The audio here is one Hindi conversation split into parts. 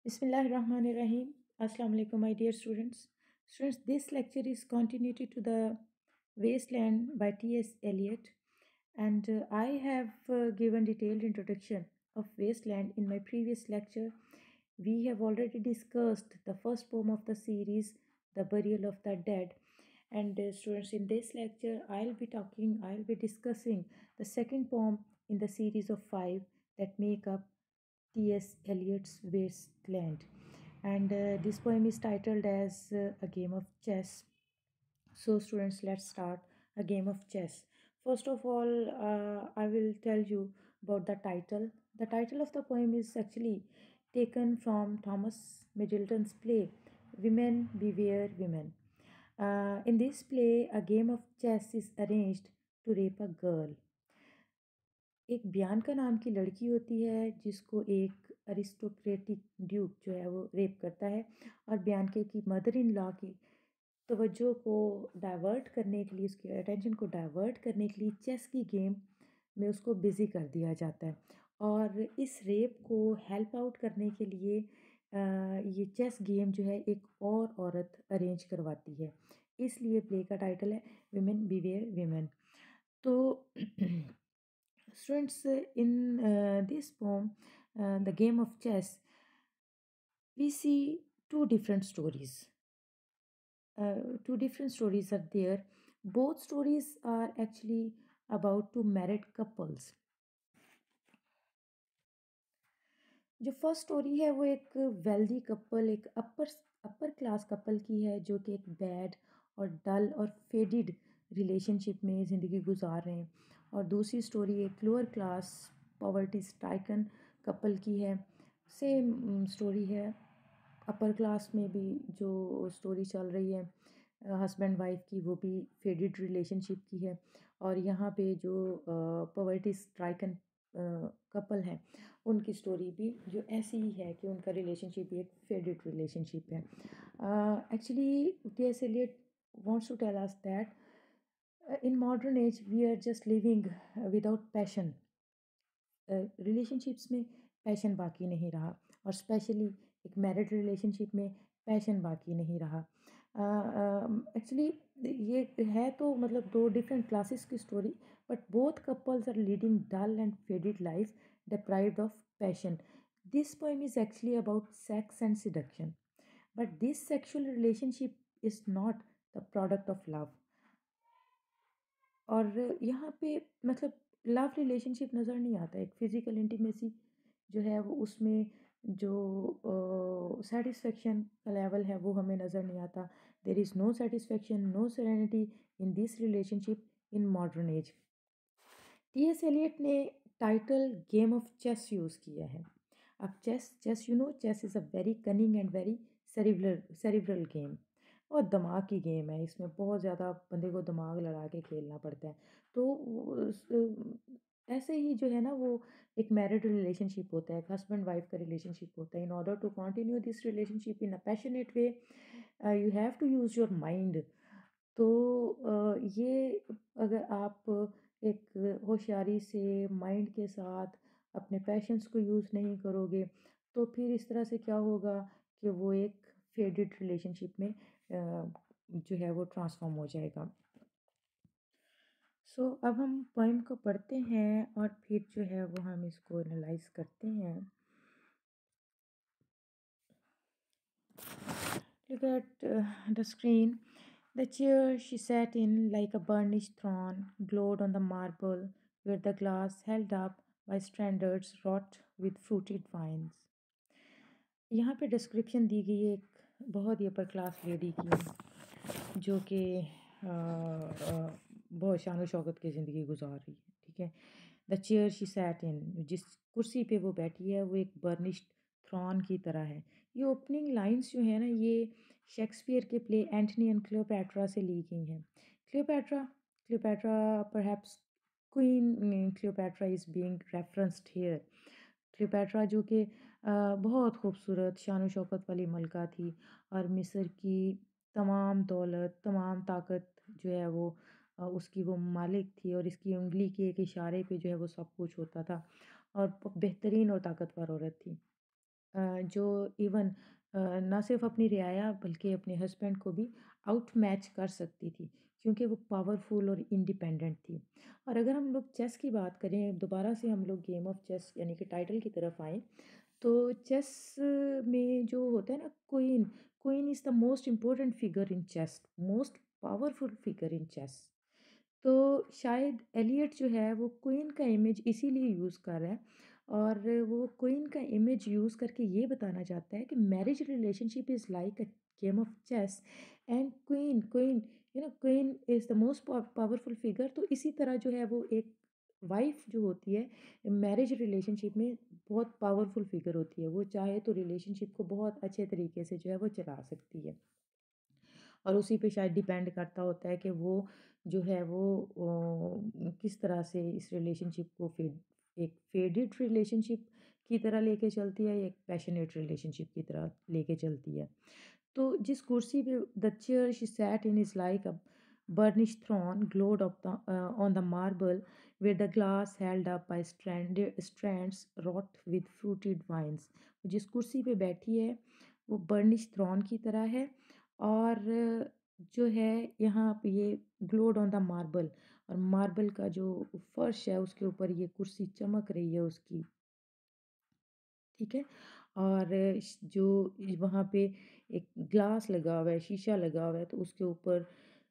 Bismillahirrahmanirrahim. Assalamu alaikum, my dear students. Students, this lecture is continuity to the Wasteland by T.S. Eliot, and I have given detailed introduction of Wasteland in my previous lecture. We have already discussed the first poem of the series, The Burial of the Dead. And students, in this lecture, I'll be discussing the second poem in the series of five that make up T.S. Eliot's Wasteland. And this poem is titled as A Game of Chess. So, students, let's start a game of chess. First of all, I will tell you about the title. The title of the poem is actually taken from Thomas Middleton's play, Women Beware Women. In this play, a game of chess is arranged to rape a girl. एक बियांका नाम की लड़की होती है जिसको एक अरिस्टोक्रेटिक ड्यूक जो है वो रेप करता है और बियांके की मदर इन लॉ की तवज्जो को डाइवर्ट करने के लिए उसकी अटेंशन को डाइवर्ट करने के लिए चेस की गेम में उसको बिज़ी कर दिया जाता है और इस रेप को हेल्प आउट करने के लिए ये चेस गेम जो है एक और औरत अरेंज करवाती है इसलिए प्ले का टाइटल है विमेन बिवेयर विमेन तो students, in this poem, The Game of Chess, we see two different stories are there. Both stories are actually about two married couples. जो फर्स्ट स्टोरी है वो एक वेल्दी कपल एक अपर क्लास कपल की है जो कि एक बैड और डल और फेडिड रिलेशनशिप में ज़िंदगी गुजार रहे हैं और दूसरी स्टोरी एक lower class poverty stricken couple की है सेम स्टोरी है अपर क्लास में भी जो स्टोरी चल रही है हस्बैंड वाइफ की वो भी फेडेड रिलेशनशिप की है और यहाँ पे जो पॉवर्टी स्ट्राइकन कपल हैं उनकी स्टोरी भी जो ऐसी ही है कि उनका रिलेशनशिप भी एक फेडेड रिलेशनशिप है actually T S. Eliot wants to tell us that in modern age we are just living without passion. Relationships में पैशन बाकी नहीं रहा और स्पेशली एक मैरिड रिलेशनशिप में पैशन बाकी नहीं रहा एक्चुअली ये है तो मतलब दो डिफरेंट क्लासेस की story but both couples are leading dull and faded life deprived of passion. This poem is actually about sex and seduction. But this sexual relationship is not the product of love. और यहाँ पे मतलब लव रिलेशनशिप नज़र नहीं आता एक फिज़िकल इंटीमेसी जो है वो उसमें जो सेटिस्फेक्शन का लेवल है वो हमें नज़र नहीं आता there is no satisfaction no serenity in this relationship in modern age T S. Eliot ने title game of chess use किया है अब chess chess you know chess is a very cunning and very cerebral game और दिमाग की गेम है इसमें बहुत ज़्यादा बंदे को दिमाग लड़ा के खेलना पड़ता है तो ऐसे ही जो है ना वो एक मैरिड रिलेशनशिप होता है एक हस्बैंड वाइफ का रिलेशनशिप होता है in order to continue this relationship in a passionate way you have to use your mind तो ये अगर आप एक होशियारी से माइंड के साथ अपने पैशंस को यूज़ नहीं करोगे तो फिर इस तरह से क्या होगा कि वो एक फेडेड रिलेशनशिप में जो है वो ट्रांसफॉर्म हो जाएगा सो अब हम पोइम को पढ़ते हैं और फिर जो है वो हम इसको एनालाइज करते हैं look at the screen. The chair she sat in, like a burnished throne, glowed on the marble where the glass held up by standards wrought with fruited vines. यहाँ पे डिस्क्रिप्शन दी गई है एक बहुत ही अपर क्लास लेडी की जो कि बहुत शान शौकत की ज़िंदगी गुजार रही है ठीक है the chair she sat in जिस कुर्सी पे वो बैठी है वो एक बर्निश्ड थ्रॉन की तरह है ये ओपनिंग लाइंस जो है ना ये शेक्सपियर के प्ले एंटनी एंड क्लियोपैट्रा से ली गई हैं Cleopatra Cleopatra perhaps queen Cleopatra is being referenced here Cleopatra जो कि बहुत खूबसूरत शान शौकत वाली मलका थी और मिस्र की तमाम दौलत तमाम ताकत जो है वो उसकी वो मालिक थी और इसकी उंगली के एक इशारे पे जो है वो सब कुछ होता था और बेहतरीन और ताकतवर औरत थी जो इवन ना सिर्फ अपनी रियाया बल्कि अपने हस्बैंड को भी आउट मैच कर सकती थी, क्योंकि वो पावरफुल और इंडिपेंडेंट थी। और अगर हम लोग चेस की बात करें, दोबारा से हम लोग गेम ऑफ चेस यानी कि टाइटल की तरफ आएँ, तो चेस में जो होता है ना, queen, queen is the most important figure in chess, most powerful figure in chess. तो शायद एलियट जो है वो क्वीन का इमेज इसीलिए यूज़ कर रहा है, और वो क्वीन का इमेज यूज़ करके ये बताना चाहता है कि marriage relationship is like a game of chess, and queen queen queen is the most powerful figure. तो इसी तरह जो है वो एक वाइफ जो होती है मैरिज रिलेशनशिप में बहुत पावरफुल फिगर होती है, वो चाहे तो रिलेशनशिप को बहुत अच्छे तरीके से जो है वो चला सकती है। और उसी पे शायद डिपेंड करता होता है कि वो जो है वो किस तरह से इस रिलेशनशिप को एक फेडेड रिलेशनशिप की तरह लेके चलती है, या एक पैशनेट रिलेशनशिप की तरह लेके चलती है। तो जिस कुर्सी पे the chair she sat in is like a burnished throne glowed on the marble where the glass held up by strands wrought with fruited vines। जिस कुर्सी पे बैठी है वो बर्निश थ्रोन की तरह है, और जो है यहाँ पे ये ग्लोड ऑन द मार्बल, और मार्बल का जो फर्श है उसके ऊपर ये कुर्सी चमक रही है उसकी, ठीक है। और जो वहाँ पे एक ग्लास लगा हुआ है, शीशा लगा हुआ है, तो उसके ऊपर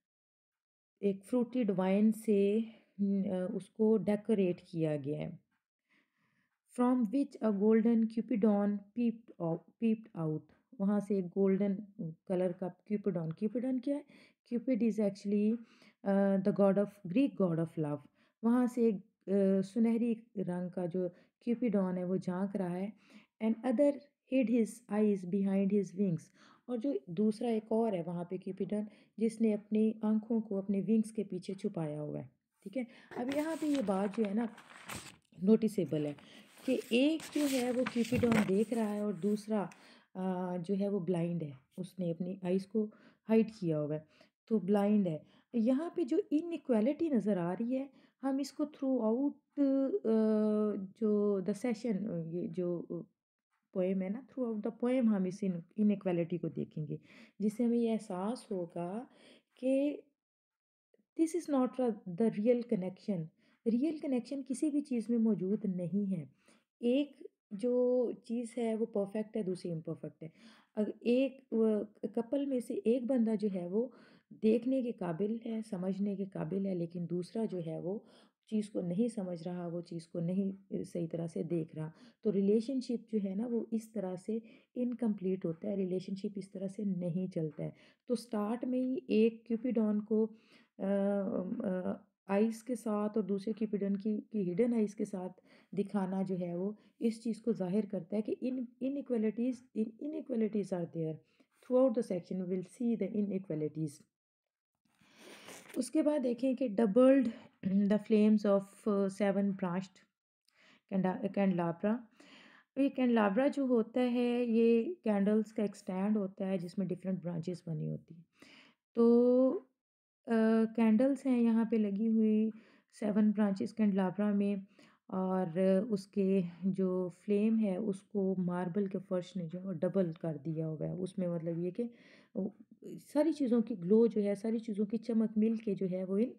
एक फ्रूटेड वाइन से उसको डेकोरेट किया गया है। From which a golden Cupidon peeped out. वहाँ से एक गोल्डन कलर का क्यूपिडॉन, क्यूपिडॉन क्या है? Cupid is actually the god of Greek god of love. वहाँ से एक सुनहरी रंग का जो क्यूपिडॉन है वो झांक रहा है। And other hid his eyes behind his wings. और जो दूसरा एक और है वहाँ पे क्यूपिडॉन, जिसने अपनी आंखों को अपने विंग्स के पीछे छुपाया हुआ है, ठीक है। अब यहाँ पे ये बात जो है ना नोटिसेबल है कि एक जो है वो क्यूपिडॉन देख रहा है, और दूसरा जो है वो ब्लाइंड है, उसने अपनी आइज़ को हाइड किया हुआ है, तो ब्लाइंड है। यहाँ पे जो इनइक्वालिटी नज़र आ रही है, हम इसको थ्रू आउट जो द सेशन, ये जो पोएम है ना, थ्रू आउट द पोएम हम इस इनइक्वालिटी को देखेंगे, जिससे हमें ये एहसास होगा कि this is not the real connection. Real connection किसी भी चीज़ में मौजूद नहीं है। एक जो चीज़ है वो परफेक्ट है, दूसरी इम्परफेक्ट है। एक कपल में से एक बंदा जो है वो देखने के काबिल है, समझने के काबिल है, लेकिन दूसरा जो है वो चीज़ को नहीं समझ रहा, वो चीज़ को नहीं सही तरह से देख रहा। तो रिलेशनशिप जो है ना वो इस तरह से इनकम्प्लीट होता है, रिलेशनशिप इस तरह से नहीं चलता है। तो स्टार्ट में ही एक क्यूपिडॉन को आइज़ के साथ और दूसरे की हिडन आइज़ के साथ दिखाना जो है वो इस चीज़ को ज़ाहिर करता है कि inequalities are there. Throughout the section will see the inequalities. उसके बाद देखें कि doubled the flames of seven branched candelabra. ये कैंडलाब्रा जो होता है ये कैंडल्स का एक स्टैंड होता है जिसमें डिफरेंट ब्रांचेस बनी होती हैं। तो कैंडल्स हैं यहाँ पे लगी हुई 7 ब्रांचेस कैंडलाब्रा में, और उसके जो फ्लेम है उसको मार्बल के फर्श ने जो है डबल कर दिया हुआ है। उसमें मतलब ये कि वो सारी चीज़ों की ग्लो जो है, सारी चीज़ों की चमक मिल के जो है वो इन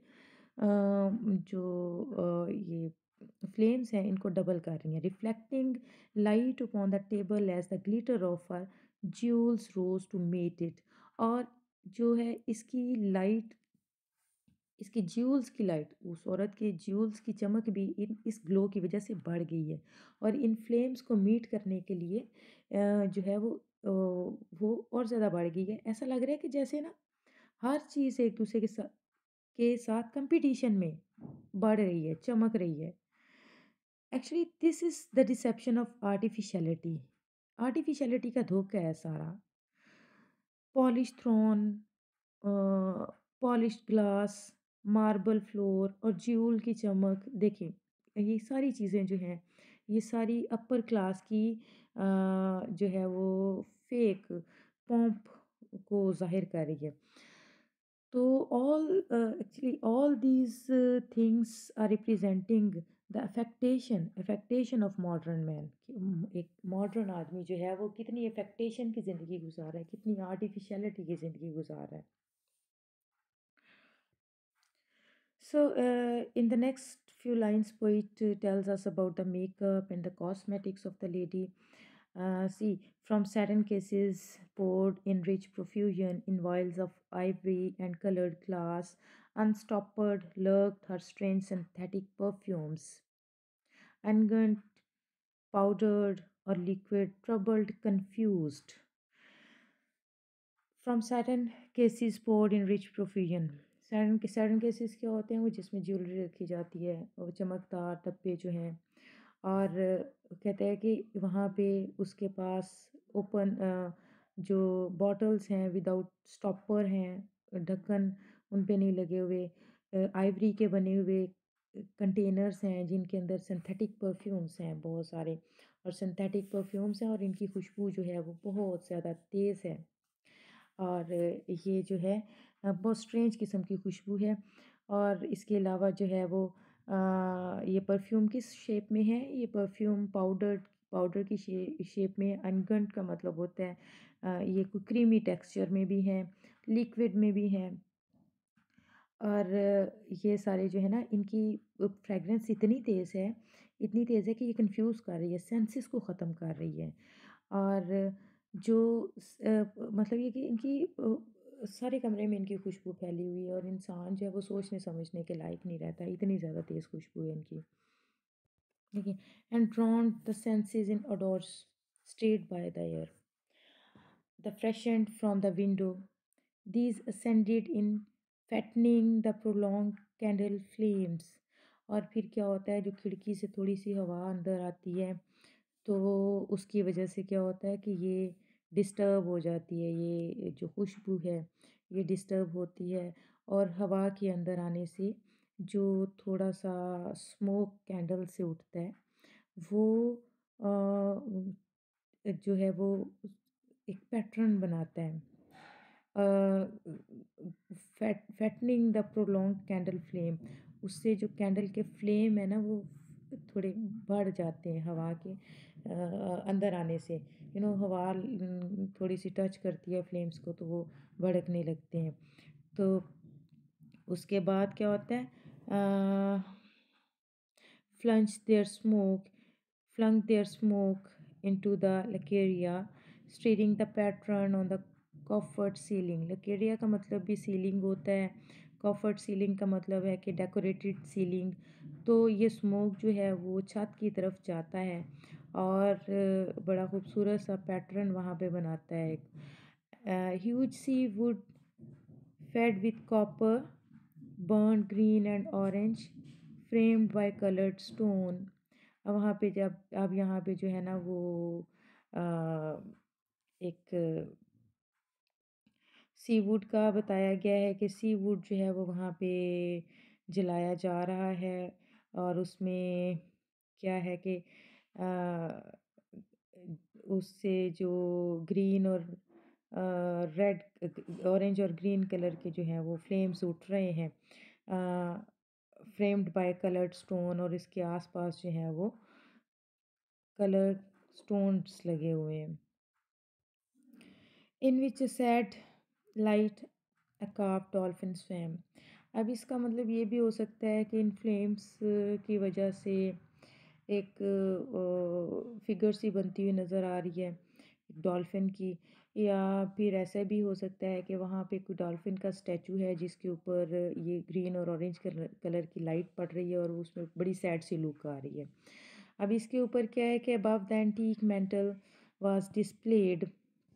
ये फ्लेम्स हैं इनको डबल कर रही हैं। Reflecting light upon the table as the glitter of her jewels rose to meet it. और जो है इसकी ज्यूल्स की लाइट, उस औरत के ज्यूल्स की चमक भी इन इस ग्लो की वजह से बढ़ गई है। और इन फ्लेम्स को मीट करने के लिए जो है वो और ज़्यादा बढ़ गई है। ऐसा लग रहा है कि जैसे ना हर चीज़ एक दूसरे के साथ कंपटीशन में बढ़ रही है, चमक रही है। Actually this is the deception of artificiality. Artificiality का धोखा है सारा। Polish throne, polished glass, marble floor और ज्यूल की चमक, देखिए ये सारी चीज़ें जो हैं ये सारी अपर क्लास की जो है वो फेक पॉम्प को ज़ाहिर कर रही है। तो all actually all these things are representing the affectation of modern man, एक मॉडर्न आदमी जो है वो कितनी अफेक्टेशन की ज़िंदगी गुजार रहा है, कितनी आर्टिफिशियलिटी की ज़िंदगी गुजार रहा है. So, in the next few lines, poet tells us about the makeup and the cosmetics of the lady. See, from satin cases poured in rich profusion, in vials of ivory and colored glass, unstoppered lurked her strange synthetic perfumes. Unguent, powdered, or liquid, troubled, confused. From satin cases poured in rich profusion. Satin cases क्या होते हैं, वो जिसमें ज्वेलरी रखी जाती है और चमकदार डब्बे जो हैं. और कहते हैं कि वहाँ पे उसके पास ओपन जो बॉटल्स हैं विदाउट स्टॉपर हैं, ढक्कन उन पे नहीं लगे हुए, आइवरी के बने हुए कंटेनर्स हैं जिनके अंदर सिंथेटिक परफ्यूम्स हैं बहुत सारे. और सिंथेटिक परफ्यूम्स हैं और इनकी खुशबू जो है वो बहुत ज़्यादा तेज़ है. और ये जो है बहुत स्ट्रेंज किस्म की खुशबू है. और इसके अलावा जो है वो ये परफ्यूम किस शेप में है, ये परफ्यूम पाउडर पाउडर की शेप में है. अनगंट का मतलब होता है ये कोई क्रीमी टेक्सचर में भी है, लिक्विड में भी है. और ये सारे जो है ना इनकी फ्रेगरेंस इतनी तेज़ है कि ये कंफ्यूज कर रही है, सेंसेस को ख़त्म कर रही है. और जो मतलब ये कि इनकी सारे कमरे में इनकी खुशबू फैली हुई है और इंसान जो है वो सोचने समझने के लायक नहीं रहता, इतनी ज़्यादा तेज़ खुशबू है इनकी. देखिए, and drowned the senses in odours stirred by the air, the freshened from the window. These ascended in fattening the prolonged candle flames. और फिर क्या होता है, जो खिड़की से थोड़ी सी हवा अंदर आती है तो उसकी वजह से क्या होता है कि ये डिस्टर्ब हो जाती है, ये जो खुशबू है ये डिस्टर्ब होती है. और हवा के अंदर आने से जो थोड़ा सा स्मोक कैंडल से उठता है वो जो है वो एक पैटर्न बनाता है. Fattening the prolonged candle flame, उससे जो कैंडल के फ्लेम है ना वो थोड़े बढ़ जाते हैं हवा के अंदर आने से. हवा थोड़ी सी टच करती है फ्लेम्स को तो वो भड़कने लगते हैं. तो उसके बाद क्या होता है, plunged their smoke, flung their smoke into the lacaria, stirring the pattern on the coffered ceiling. Lacaria का मतलब भी सीलिंग होता है, coffered ceiling का मतलब है कि डेकोरेटेड सीलिंग. तो ये स्मोक जो है वो छत की तरफ जाता है और बड़ा खूबसूरत सा पैटर्न वहाँ पे बनाता है. Huge sea wood fed with copper, burnt green and orange, framed by colored stone. अब वहाँ पे जब अब यहाँ पे जो है ना वो अ, एक सीवुड का बताया गया है कि सीवुड जो है वो वहाँ पे जलाया जा रहा है. और उसमें क्या है कि उससे जो ग्रीन और रेड ऑरेंज और ग्रीन कलर के जो हैं वो फ्लेम्स उठ रहे हैं, फ्रेम्ड बाय कलर्ड स्टोन. और इसके आसपास जो है वो कलर्ड स्टोन्स लगे हुए हैं. In which sad light a carved dolphin swam. अब इसका मतलब ये भी हो सकता है कि इन फ्लेम्स की वजह से एक फिगर सी बनती हुई नज़र आ रही है डॉल्फिन की. या फिर ऐसा भी हो सकता है कि वहाँ पे कोई डॉल्फिन का स्टैचू है जिसके ऊपर ये ग्रीन और ऑरेंज कलर की लाइट पड़ रही है और उसमें बड़ी सैड सी लुक आ रही है. अब इसके ऊपर क्या है कि above the antique mantel was displayed.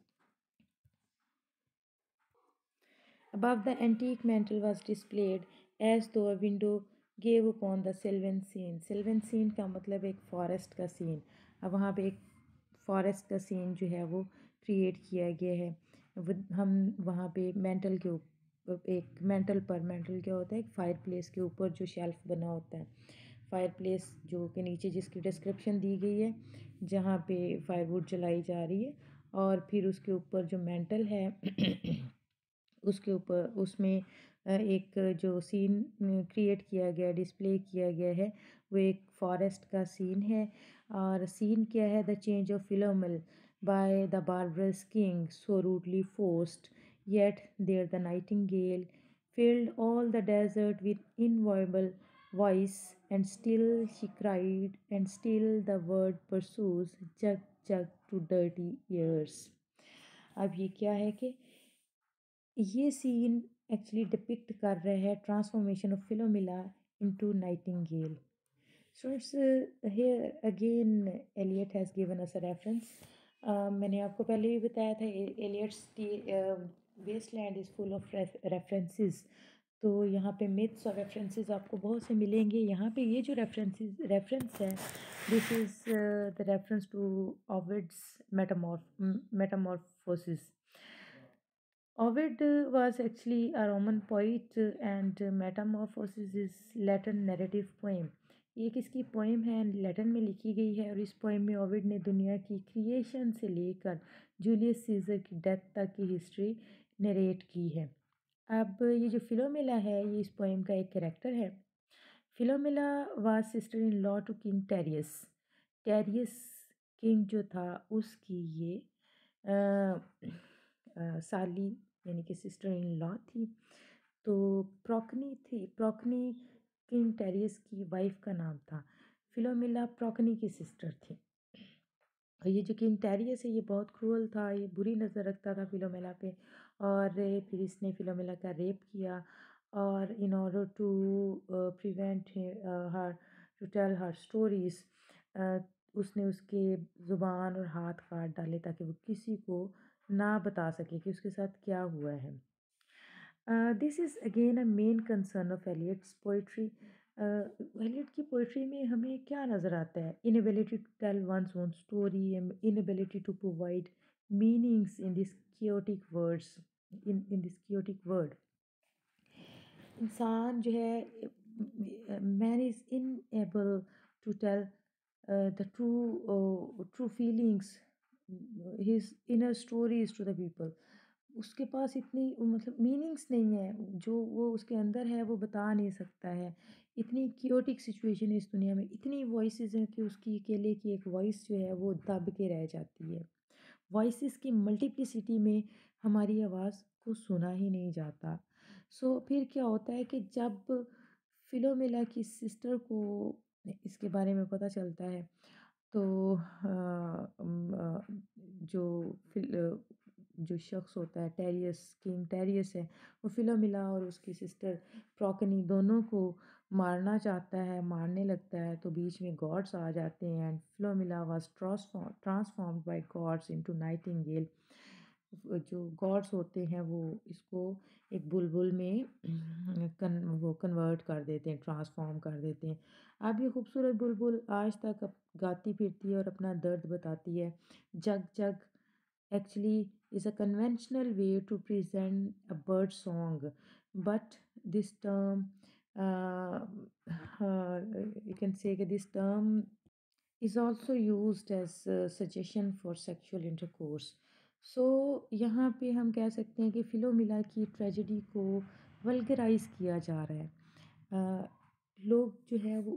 Above the antique mantel was displayed as though a window gave upon the sylvan scene. Sylvan scene का मतलब एक फॉरेस्ट का सीन. अब वहाँ पे एक फॉरेस्ट का सीन जो है वो क्रिएट किया गया है. हम वहाँ पे मेंटल के ऊपर एक मेंटल क्या होता है, एक फायर प्लेस के ऊपर जो शेल्फ बना होता है, फायर प्लेस जो के नीचे जिसकी डिस्क्रिप्शन दी गई है जहाँ पे फायरवुड जलाई जा रही है. और फिर उसके ऊपर जो मेंटल है उसके ऊपर उसमें एक जो सीन क्रिएट किया गया डिस्प्ले किया गया है वो एक फॉरेस्ट का सीन है। और सीन क्या है, the change of Philomel by the barbarous king so rudely forced, yet there the nightingale filled all the desert with inviolable voice, and still she cried, and still the word pursues, jug jug to dirty ears. अब ये क्या है कि ये सीन एक्चुअली डिपिक्ट कर रहा है transformation of Philomela into nightingale. So it's here again Eliot has given us a reference. मैंने आपको पहले भी बताया था Eliot's Waste Land is full of references. तो यहाँ पे मिथ्स और रेफरेंसेस आपको बहुत से मिलेंगे. यहाँ पे ये जो रेफरेंस है, this is the reference to Ovid's Metamorphosis. Ovid was actually a Roman poet, and Metamorphosis is Latin narrative poem. एक इसकी पोइम है, लैटिन में लिखी गई है, और इस पोइम में ओविड ने दुनिया की क्रिएशन से लेकर जूलियस सीजर की डेथ तक की हिस्ट्री नरेट की है. अब ये जो फिलोमिला है, ये इस पोइम का एक कैरेक्टर है. Philomela was sister in law to King Tereus. Tereus King जो था उसकी ये साली यानी कि सिस्टर इन लॉ थी. तो प्रोकनी किंग टेरियस की वाइफ का नाम था. फिलोमिला प्रोकनी की सिस्टर थी. और ये जो किंग टेरियस है, ये बहुत क्रूअल था, ये बुरी नज़र रखता था फिलोमेला पे. और फिर इसने फिलोमेला का रेप किया, और in order to prevent her to tell her stories, उसने उसके ज़ुबान और हाथ काट डाले ताकि वो किसी को ना बता सके कि उसके साथ क्या हुआ है. This is again a main concern of Eliot's poetry. Eliot की पोइट्री में हमें क्या नज़र आता है? Inability to tell one's own story, inability to provide meanings in this chaotic words, in this chaotic world. इंसान जो है, man is unable to tell the true feelings, his inner stories to the people. उसके पास इतनी मतलब मीनिंग्स नहीं है, जो वो उसके अंदर है वो बता नहीं सकता है. इतनी क्योटिक सिचुएशन है इस दुनिया में, इतनी वॉइसेस हैं कि उसकी अकेले की एक वॉइस जो है वो दब के रह जाती है. वॉइसेस की मल्टीप्लिसिटी में हमारी आवाज़ को सुना ही नहीं जाता. सो फिर क्या होता है कि जब फिलोमेला की सिस्टर को इसके बारे में पता चलता है, तो जो जो शख्स होता है, किंग टेरियस है, वो फिलोमिला और उसकी सिस्टर प्रोकनी दोनों को मारना चाहता है, मारने लगता है. तो बीच में गॉड्स आ जाते हैं, and Philomela was transformed by gods into nightingale. जो गॉड्स होते हैं वो इसको एक बुलबुल में वो कन्वर्ट कर देते हैं, ट्रांसफॉर्म कर देते हैं. अब ये खूबसूरत बुलबुल आज तक गाती फिरती है और अपना दर्द बताती है. जग जग actually is a conventional way to present a bird song, but this term, uh, you can say that this term is also used as a suggestion for sexual intercourse. So यहाँ पे हम कह सकते हैं कि फिलोमिला की ट्रेजेडी को वल्गराइज किया जा रहा है. अ, लोग जो है वो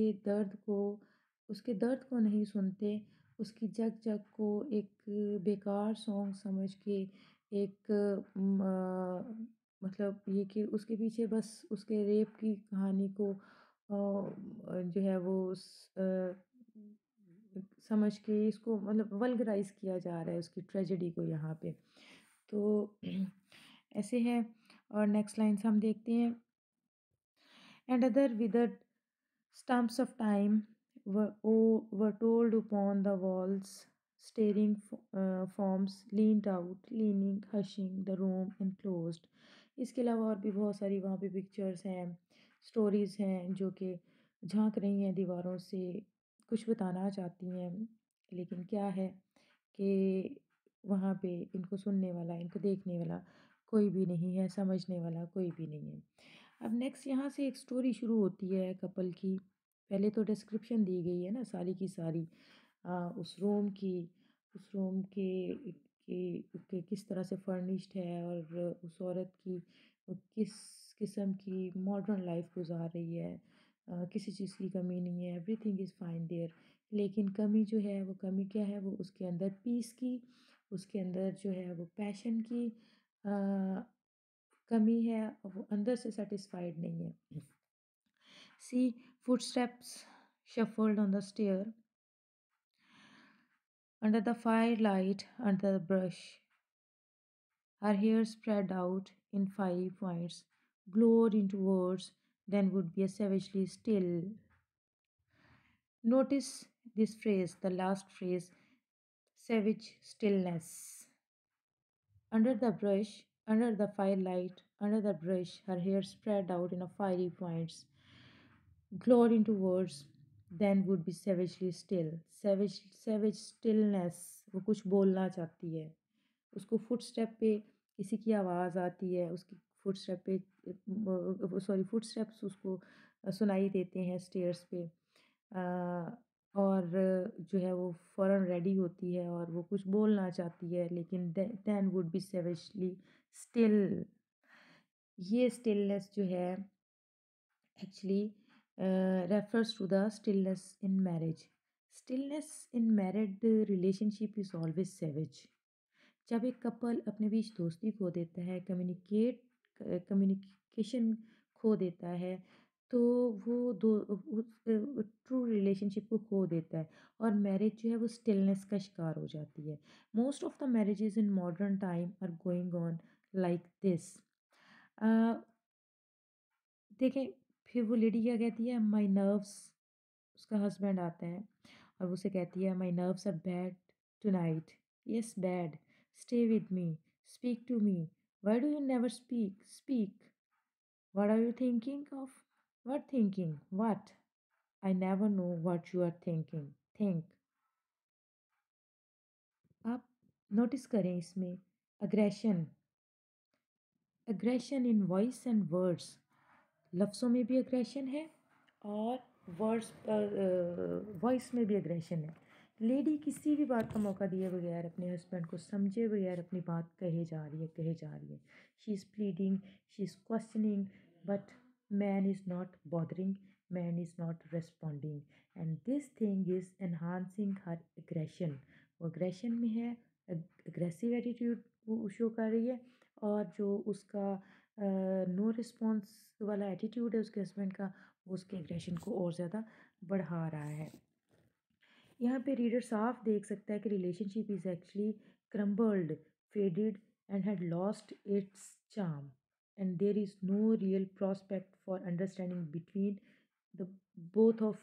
उसके दर्द को नहीं सुनते, उसकी जग जग को एक बेकार सॉन्ग समझ के, एक मतलब ये कि उसके पीछे बस उसके रेप की कहानी को जो है वो समझ के इसको मतलब वल्गराइज किया जा रहा है उसकी ट्रेजेडी को यहाँ पे. तो ऐसे है. और नेक्स्ट लाइन्स हम देखते हैं. And other withered stumps of time were told upon the walls, staring forms leaned out, leaning, hushing, the room enclosed. इसके अलावा और भी बहुत सारी वहाँ पे पिक्चर्स हैं, स्टोरीज़ हैं जो कि झांक रही हैं दीवारों से, कुछ बताना चाहती हैं, लेकिन क्या है कि वहाँ पे इनको सुनने वाला, इनको देखने वाला कोई भी नहीं है, समझने वाला कोई भी नहीं है. अब नेक्स्ट यहाँ से एक स्टोरी शुरू होती है कपल की. पहले तो डिस्क्रिप्शन दी गई है ना सारी की सारी, उस रूम की, उस रूम के किस तरह से फर्निश्ड है, और उस औरत की वो किस किस्म की मॉडर्न लाइफ गुजार रही है. किसी चीज़ की कमी नहीं है, एवरीथिंग इज़ फाइन देयर। लेकिन कमी जो है वो कमी क्या है, वो उसके अंदर पीस की, उसके अंदर जो है वो पैशन की कमी है, वो अंदर से सेटिस्फाइड नहीं है। सी footsteps shuffled on the stair, under the firelight, under the brush. Her hair spread out in fiery points, glowed into words, then would be a savagely still. Notice this phrase, the last phrase, savage stillness. Under the firelight, under the brush, her hair spread out in a fiery points, glowed into words, then would be savagely still. Savage stillness, वो कुछ बोलना चाहती है। उसको फुटस्टेप पे किसी की आवाज़ आती है, उसकी फुटस्टेप पे सॉरी फुटस्टेप्स उसको सुनाई देते हैं स्टेयर्स पे। और जो है वो फ़ौरन रेडी होती है और वो कुछ बोलना चाहती है, लेकिन then would be savagely still. ये स्टिलनेस जो है actually refers to the stillness in marriage. Stillness in married relationship is always savage. जब एक कपल अपने बीच दोस्ती खो देता है, कम्युनिकेशन खो देता है, तो वो दो ट्रू रिलेशनशिप को खो देता है और मैरिज जो है वो स्टिलनेस का शिकार हो जाती है। Most of the marriages in modern time are going on like this. देखें, फिर वो लेडी क्या कहती है, माई नर्व्स, उसका हस्बैंड आता है और वो उसे कहती है, my nerves are bad tonight. Yes bad, stay with me, speak to me, why do you never speak, what are you thinking of, what thinking what, I never know what you are thinking, think. आप नोटिस करें इसमें aggression, aggression in voice and words, लफ्ज़ों में भी अग्रेशन है और वर्ड्स वॉइस में भी अग्रेशन है। लेडी किसी भी बात का मौका दिए बगैर, अपने हस्बैंड को समझे बगैर अपनी बात कहे जा रही है। She is pleading, she is questioning, but man is not bothering, man is not responding, and this thing is enhancing her aggression. वो अग्रेशन में है, अग्रेसिव एटीट्यूड वो शो कर रही है, और जो उसका नो रिस्पॉन्स वाला एटीट्यूड है उसके हस्बैंड का, वो उसके एग्रेशन को और ज़्यादा बढ़ा रहा है। यहाँ पे रीडर साफ देख सकता है कि relationship is actually crumbled, faded and had lost its charm, and there is no real prospect for understanding between the both of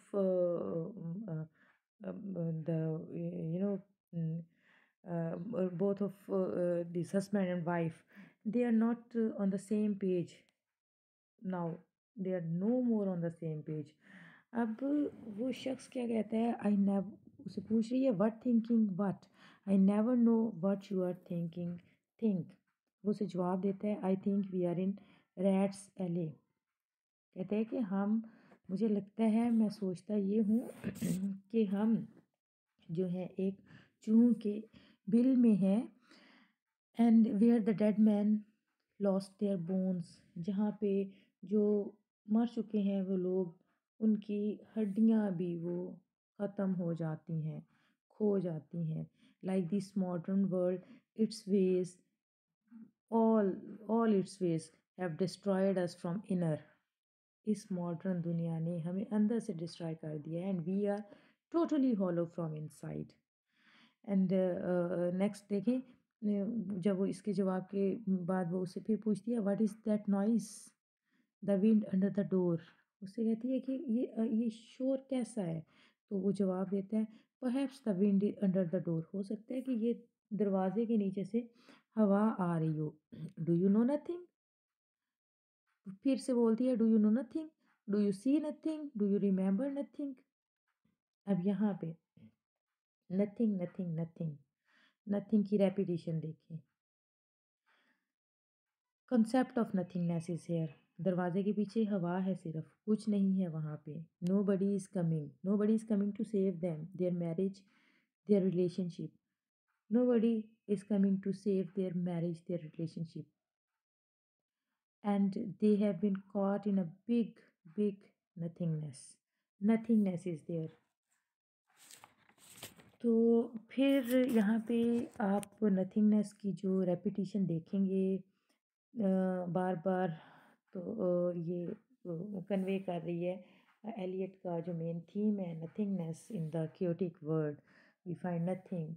the you know mm, both of this husband and wife, they are not on the same page now, they are no more on the same page. अब वो शख्स क्या कहता है, आई नेव, उसे पूछ रही है what thinking what, I never know what you are thinking, think. वो उसे जवाब देता है, I think we are in rats' alley. कहते हैं कि हम, मुझे लगता है, मैं सोचता ये हूँ कि हम जो है एक चूहों के बिल में हैं, and where the dead man lost their bones, जहाँ पे जो मर चुके हैं वो लोग, उनकी हड्डियाँ भी वो ख़त्म हो जाती हैं, खो जाती हैं। Like this modern world its ways, all all its ways have destroyed us from inner. इस मॉडर्न दुनिया ने हमें अंदर से डिस्ट्रॉय कर दिया है, and we are totally hollow from inside. And next देखें, जब वो इसके जवाब के बाद वो उससे फिर पूछती है, what is that noise, the wind under the door. उससे कहती है कि ये शोर कैसा है, तो वो जवाब देता है, perhaps the wind under the door, हो सकता है कि ये दरवाजे के नीचे से हवा आ रही हो। डू यू नो नथिंग, फिर से बोलती है, do you know nothing, do you see nothing, do you remember nothing. अब यहाँ पे नथिंग नथिंग नथिंग, नथिंग की रेपिटेशन देखिए, concept of nothingness is here. दरवाजे के पीछे हवा है, सिर्फ कुछ नहीं है वहाँ पे। Nobody is coming, nobody is coming to save them, their marriage, their relationship. Nobody is coming to save their marriage, their relationship, and they have been caught in a big nothingness. Nothingness is there. तो फिर यहाँ पे आप नथिंगनेस की जो रेपिटेशन देखेंगे बार बार, तो ये कन्वे कर रही है एलियट का जो मेन थीम है, nothingness in the chaotic world we find nothing.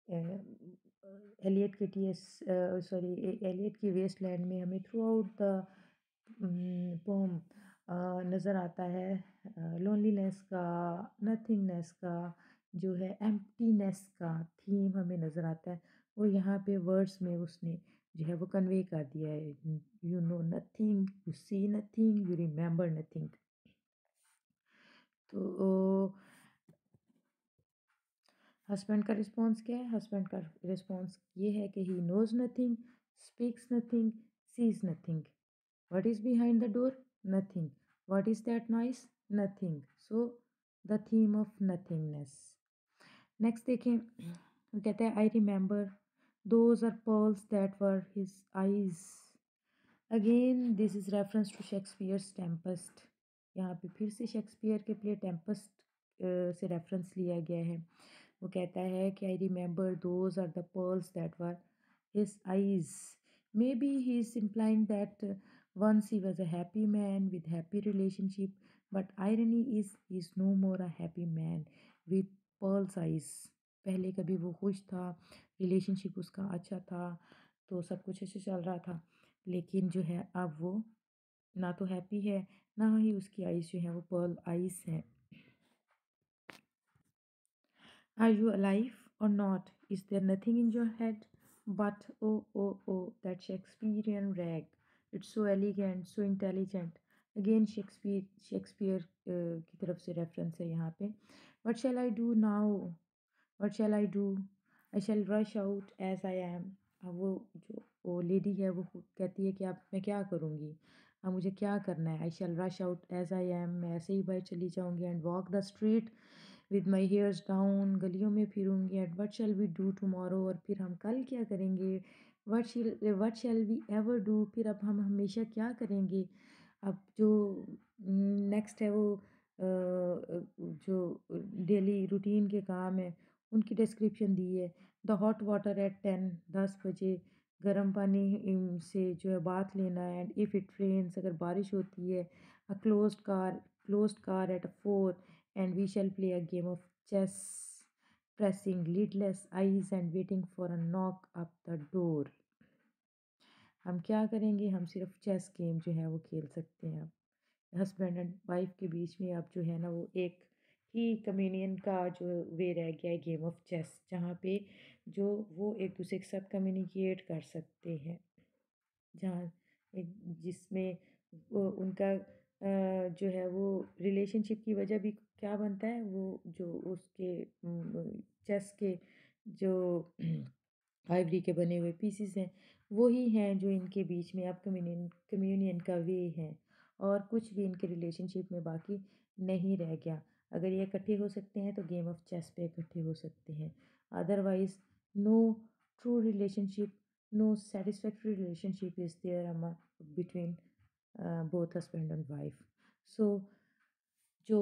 Eliot के टीएस सॉरी एलियट की वेस्टलैंड में हमें थ्रू आउट द पोम नज़र आता है लोनलीनेस का, नथिंगनेस का, जो है एम्प्टीनेस का थीम हमें नज़र आता है। वो यहाँ पे वर्ड्स में उसने जो है वो कन्वे कर दिया है। You know nothing, you see nothing, you remember nothing. तो हस्बैंड का रिस्पॉन्स क्या है? हस्बैंड का रिस्पॉन्स ये है कि he knows nothing, speaks nothing, sees nothing. What is behind the door? Nothing. What is that noise? Nothing. So, the theme of nothingness. Next देखें, वो कहता है I remember those are pearls that were his eyes. Again, this is reference to Shakespeare's Tempest. यहाँ पे फिर से शेक्सपियर के प्ले टेम्पस्ट से रेफरेंस लिया गया है। वो कहता है कि I remember those are the pearls that were his eyes. Maybe he is implying that once he was a happy man with happy relationship, but irony is he is no more a happy man with pearl's eyes. पहले कभी वो खुश था, रिलेशनशिप उसका अच्छा था, तो सब कुछ अच्छे चल रहा था, लेकिन जो है अब वो ना तो हैप्पी है, ना ही उसकी आइज़ जो है वो पर्ल आइज़ हैं। Are you alive or not? Is there nothing in your head? But oh, oh, oh, that Shakespearean rag. It's so elegant, so intelligent. Again, Shakespeare की तरफ से रेफरेंस है यहाँ पे. What shall I do now? What shall I do? I shall rush out as I am. अब वो लेडी है वो कहती है कि अब मैं क्या करूँगी, अब मुझे क्या करना है। I shall rush out as I am. मैं ऐसे ही बाहर चली जाऊँगी and walk the street with my hairs down. गलियों में फिरूँगी and what shall we do tomorrow? और फिर हम कल क्या करेंगे? What shall we ever do? फिर अब हम हमेशा क्या करेंगे? अब जो नेक्स्ट है वो जो डेली रूटीन के काम है उनकी डिस्क्रिप्शन दी है। द हॉट वाटर एट 10, 10 बजे गर्म पानी से जो है बात लेना है। एंड इफ़ इट रेन्स, अगर बारिश होती है। A closed car at 4 and we shall play a game of chess pressing lidless eyes and waiting for a knock up the door. हम क्या करेंगे? हम सिर्फ चेस गेम जो है वो खेल सकते हैं। हस्बैंड एंड वाइफ के बीच में अब जो है ना वो एक ही कम्युनियन का जो वे रह गया है, गेम ऑफ चेस, जहाँ पे जो वो एक दूसरे के साथ कम्युनिकेट कर सकते हैं, जहाँ जिसमें वो उनका जो है वो रिलेशनशिप की वजह भी क्या बनता है, वो जो उसके चेस के जो आइवरी के बने हुए पीसेस हैं वही हैं जो इनके बीच में अब कम्युनियन का वे है, और कुछ भी इनके रिलेशनशिप में बाकी नहीं रह गया। अगर ये इकट्ठे हो सकते हैं तो गेम ऑफ चेस पे इकट्ठे हो सकते हैं, otherwise no true relationship, no satisfactory relationship is there between both husband and wife. So जो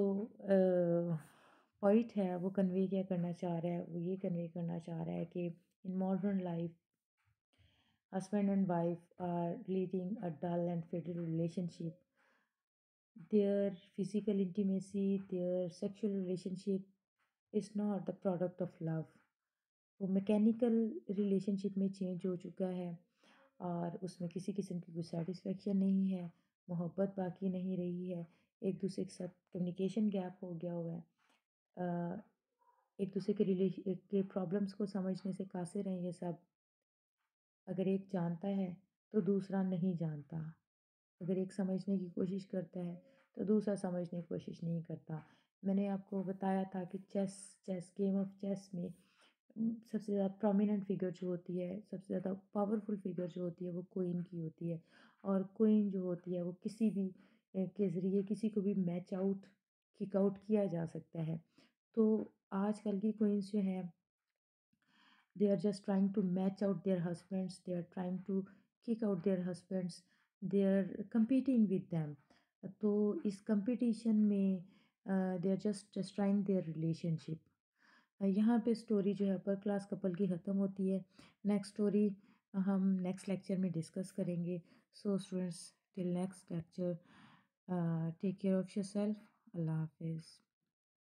पॉइंट है वो कन्वे क्या करना चाह रहा है, वो ये कन्वे करना चाह रहा है कि in modern life husband and wife are leading a dull and fatal relationship. Their physical intimacy, their sexual relationship is not the product of love. वो मैकेनिकल रिलेशनशिप में चेंज हो चुका है और उसमें किसी किस्म की कोई सेटिस्फेक्शन नहीं है, मोहब्बत बाकी नहीं रही है, एक दूसरे के साथ कम्युनिकेशन गैप हो गया हुआ है। एक दूसरे के प्रॉब्लम्स को समझने से कासिर हैं ये सब। अगर एक जानता है तो दूसरा नहीं जानता, अगर एक समझने की कोशिश करता है तो दूसरा समझने की कोशिश नहीं करता। मैंने आपको बताया था कि चेस गेम ऑफ चेस में सबसे ज़्यादा प्रोमिनेंट फिगर जो होती है, सबसे ज़्यादा पावरफुल फिगर जो होती है वो क्वीन की होती है, और क्वीन जो होती है वो किसी भी के ज़रिए किसी को भी मैच आउट किक आउट किया जा सकता है। तो आजकल की क्वींस जो हैं, they are just trying to match out their husbands, they are trying to kick out their husbands, they are competing with them. तो इस कंपटीशन में they are just destroying their relationship. यहाँ पे स्टोरी जो है अपर क्लास कपल की ख़त्म होती है। नेक्स्ट स्टोरी हम नेक्स्ट लेक्चर में डिस्कस करेंगे। So students, till next lecture, take care of yourself. अल्लाह हाफ़िज़।